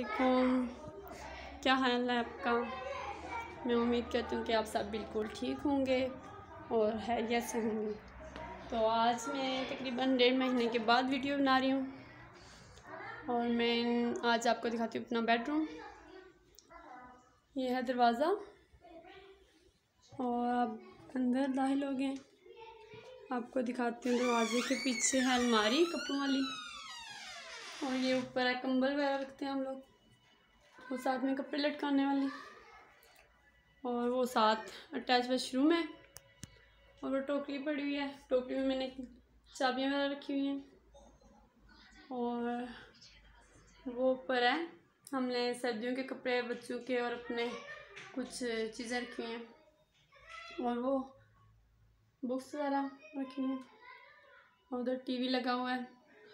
वालेकुम, क्या हाल है आपका। मैं उम्मीद करती हूँ कि आप सब बिल्कुल ठीक होंगे और खैरियत से होंगे। तो आज मैं तकरीबन 1.5 महीने के बाद वीडियो बना रही हूँ और मैं आज आपको दिखाती हूँ अपना बेडरूम। ये है दरवाज़ा और आप अंदर दाखिल हो गए। आपको दिखाती हूँ दरवाजे के पीछे है अलमारी कपड़ों वाली और ये ऊपर है कंबल वगैरह रखते हैं हम लोग, वो साथ में कपड़े लटकाने वाली और वो साथ अटैच वॉशरूम है और वो टोकरी पड़ी हुई है। टोकरी में मैंने चाबियाँ वगैरह रखी हुई हैं और वो ऊपर है हमने सर्दियों के कपड़े बच्चों के और अपने कुछ चीज़ें रखी हुई हैं और वो बुक्स वगैरह रखी हैं और उधर टीवी लगा हुआ है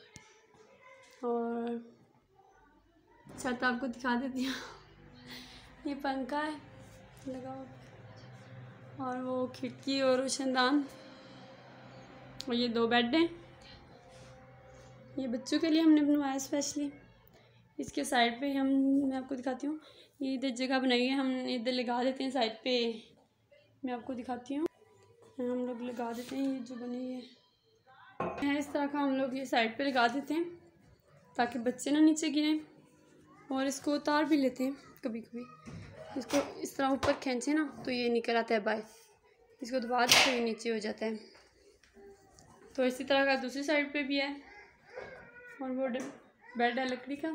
और छत आपको दिखा देती हूँ। ये पंखा है लगा हुआ और वो खिड़की और रोशनदान और ये 2 बेड हैं। ये बच्चों के लिए हमने बनवाया स्पेशली। इसके साइड पे मैं आपको दिखाती हूँ, ये इधर जगह बनाई है, हम इधर लगा देते हैं साइड पे। मैं आपको दिखाती हूँ, हम लोग लगा देते हैं ये जो बनी है इस तरह का हम लोग ये साइड पे लगा देते हैं ताकि बच्चे ना नीचे गिरें। और इसको उतार भी लेते हैं कभी कभी, इसको इस तरह ऊपर खींचे ना तो ये निकल आता है बाहर, इसको दबा देते तो ये नीचे हो जाता है। तो इसी तरह का दूसरी साइड पे भी है और वो बेड है लकड़ी का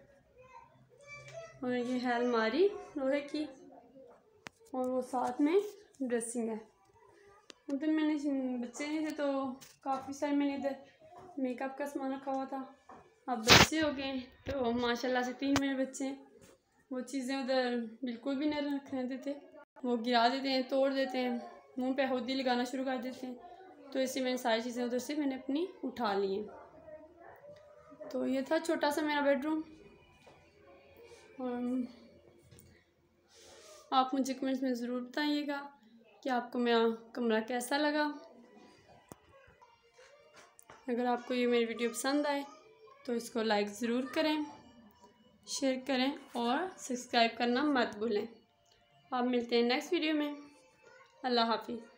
और ये है अलमारी लोहे की और वो साथ में ड्रेसिंग है। उधर मैंने बच्चे नहीं थे तो काफ़ी सारे मैंने इधर मेकअप का सामान रखा हुआ था। अब बच्चे हो गए तो माशाल्लाह से 3 मेरे बच्चे हैं, वो चीज़ें उधर बिल्कुल भी नहीं रखने देते, वो गिरा देते हैं, तोड़ देते हैं, मुंह पे हौदी लगाना शुरू कर देते हैं। तो इससे मैंने सारी चीज़ें उधर से मैंने अपनी उठा ली हैं। तो ये था छोटा सा मेरा बेडरूम और आप मुझे कमेंट्स में ज़रूर बताइएगा कि आपको मेरा कमरा कैसा लगा। अगर आपको ये मेरी वीडियो पसंद आए तो इसको लाइक ज़रूर करें, शेयर करें और सब्सक्राइब करना मत भूलें। आप मिलते हैं नेक्स्ट वीडियो में। अल्लाह हाफिज़।